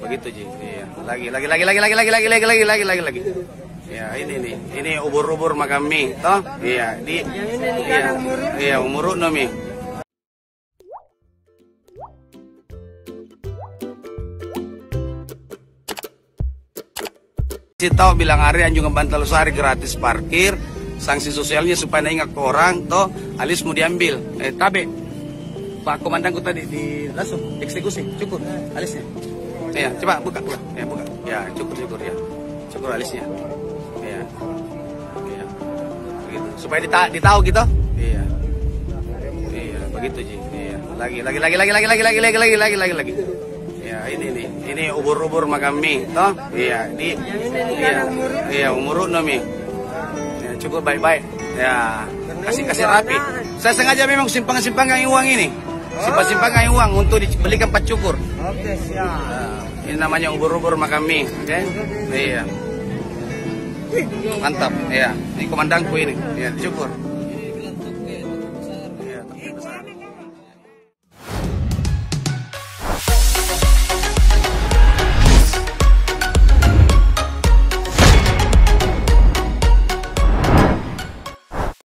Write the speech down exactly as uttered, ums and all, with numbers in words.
begitu Ji. Iya. Lagi lagi lagi lagi lagi lagi lagi lagi lagi lagi lagi lagi. Ya, ini nih. Ini ubur-ubur makan mie, toh? Iya, di iya. Iya, umur no mie. Si tahu bilang hari anjungan Bantal Sari gratis parkir, sanksi sosialnya supaya ingat ke orang, toh alis mau diambil. Eh, tabe. Pak komandanku tadi di langsung eksekusi, cukur alisnya. Ya, coba buka, buka. Ya, buka. Ya, cukur, cukur ya. Cukur alisnya. Ya. Iya. Begitu. Supaya dita ditahu gitu. Iya. Iya, begitu Ji. Iya. Lagi lagi lagi lagi lagi lagi lagi lagi lagi lagi lagi lagi. Ya, ini nih. Ini ubur-ubur makan mie, toh? Iya, di iya. Iya, umur no mie. Ya, cukup baik-baik. Ya, kasih-kasih rapi. Saya sengaja memang simpang-simpangkan uang ini. Simpan-simpankan uang untuk dibelikan pat cukur. Oke, siap. Nah, ini namanya ubur-ubur makan mie, oke? Okay? Iya. Mantap, iya. Ini komandanku ini, ya, cukur.